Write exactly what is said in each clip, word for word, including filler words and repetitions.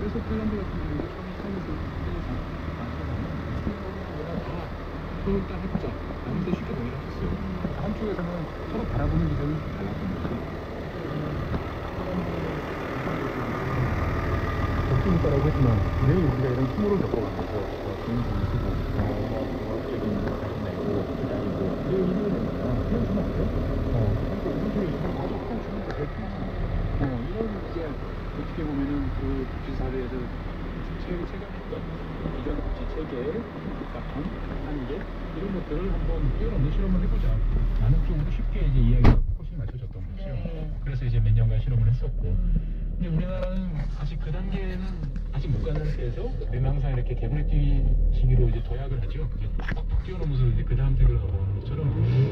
그래서 폴란드 같은 경우도 처음에 서로 일단 해보자 라는 데 쉽게 동의를 했었어요. 한쪽에서는 서로 바라보는 기준이 달랐던 거죠. 걱정이 있다라고 했지만 매일 우리가 이런 수모를 겪어가면서 좋은 점을 쓰고 적인 자신 내고 기다리고 이런 일을 내니까 그런 수모 없어요? 어, 그러니까 우리 둘이 이런 가족 한 주는 거 되게 어, 이런 이제 어떻게 보면은 그 복지 사회에서 체계 체감과 이전 복지 체계의 바탕, 한계 이런 것들을 한번 뛰어넘는 실험을 해보자. 라는 쪽으로 쉽게 이제 이야기가 포커싱이 맞춰졌던 거죠. 네. 그래서 이제 몇 년간 실험을 했었고. 근데 우리나라는 아직 그 단계는 아직 못 간 상태에서 우리는 항상 이렇게 개구리 뛰기로 이제 도약을 하죠. 이제 팍팍 뛰어넘어서 이제 그 다음 태그를 넘어가는 것처럼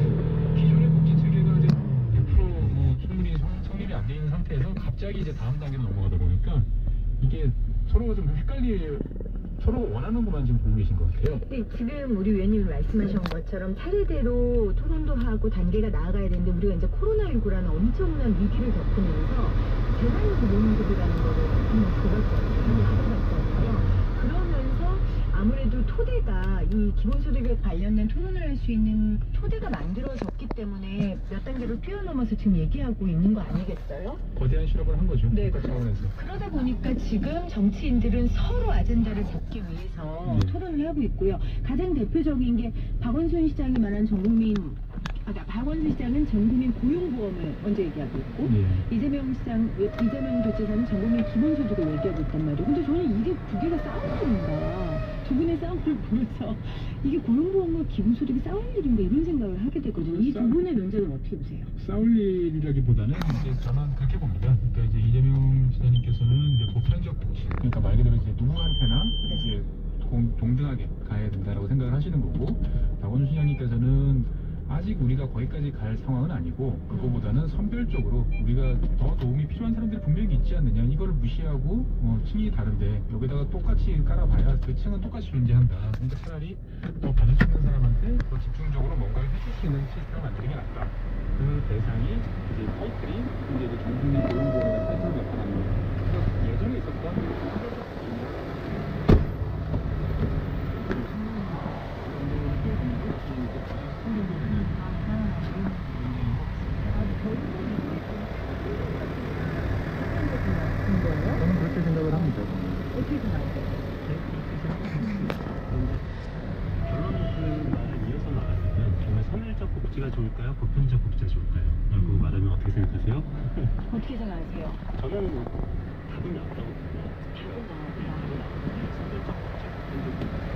기존의 복지 체계가 이제 백 퍼센트 뭐 충분히 성립이 안 돼 있는 상태에서 갑자기 이제 다음 단계로 넘어가다 보니까 이게 서로가 좀 헷갈릴 서로가 원하는 것만 지금 보고 계신 것 같아요. 네, 지금 우리 위원님이 말씀하신 것처럼 차례대로 토론도 하고 단계가 나아가야 되는데 우리가 이제 코로나십구라는 엄청난 위기를 겪으면서 재난이 기본소득이라는 거를 한번 들었잖아요. 알아봤잖아요. 그러면서 아무래도 토대가 이 기본소득에 관련된 토론을 할 수 있는 토대가 만들어졌기 때문에 몇 단계를 뛰어넘어서 지금 얘기하고 있는 거 아니겠어요? 거대한 실험을 한 거죠. 네. 국가 차원에서. 그러다 보니까 지금 정치인들은 서로 아젠다를 잡기 위해서 네. 토론을 하고 있고요. 가장 대표적인 게 박원순 시장이 말한 전국민 아, 박원순 시장은 전국민 고용보험을 먼저 얘기하고 있고 네. 이재명 시장, 이재명 도지사는 전국민 기본소득을 얘기하고 있단 말이에요. 근데 저는 이게 두 개가 싸우는 일인가, 두 분의 싸움을 보면서 이게 고용보험과 기본소득이 싸우는 일인가 이런 생각을 하게 되거든요. 이 두 분의 논쟁은 어떻게 보세요? 싸울 일이라기보다는 이제 저는 그렇게 봅니다. 그러니까 이제 이재명 지사님께서는 이제 보편적 복지, 그러니까 말 그대로 이제 누구한테나 이제 동, 동등하게 가야 된다라고 생각을 하시는 거고, 박원순 시장님께서는 아직 우리가 거기까지 갈 상황은 아니고 그거보다는 선별적으로 우리가 더 도움이 필요한 사람들이 분명히 있지 않느냐, 이거를 무시하고 어, 층이 다른데 여기다가 똑같이 깔아봐야 그 층은 똑같이 존재한다. 그러니까 차라리 더 받을 수 있는 사람한테 더 집중적으로 뭔가를 해줄 수 있는 시스템을 만드는 게 낫다. 그 대상이 이제 타이틀이 이제 이제 전국민 고용보험이라는 타이틀을 나타나는 그래서 예전에 있었던 선별적 저는 그렇게 생각을 합니다. 어떻게 생각하세요? 결론은 그 말을 이어서 말하자면 정말 선별적 복지가 좋을까요? 보편적 복지가 좋을까요? 라고 말하면 어떻게 생각하세요? 어떻게 생각하세요? 저는 답은 나왔다고 봅니다. 답은 나왔다. 답은 나왔는데 선별적 복지, 보편적 복지.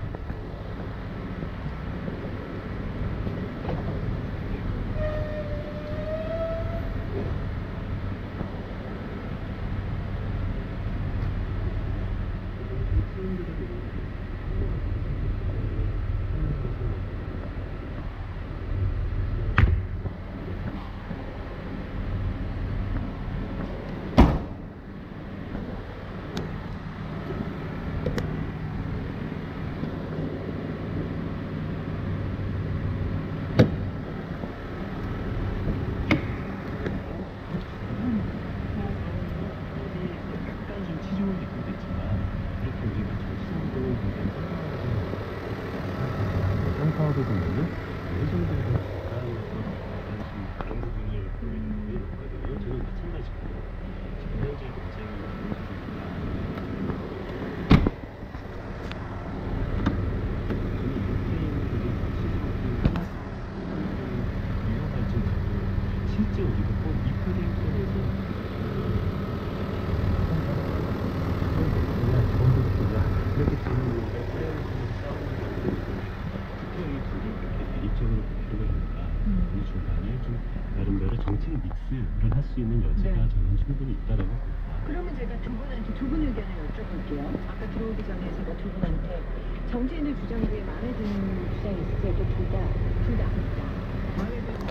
평가도 보면은 어느 정도 가까이에서 약간 그런 부분을 보이는 게 있거든요. 저는 마찬가지고 지금 현재 굉장히 실제 우리가 꼭 이 퍼센트에서 이렇게 되는 대립적으로 바뀌는 거니까 이 중간에 좀 나름대로 정책 믹스를 할 수 있는 여지가 네. 저는 충분히 있다라고. 그러면 제가 두 분한테 두 분 의견을 여쭤볼게요. 아까 들어오기 전에 제가 두 분한테 정치인의 주장 중에 마음에 드는 주장이 있으세요? 둘 다, 둘 다 아니다. 마음에 드는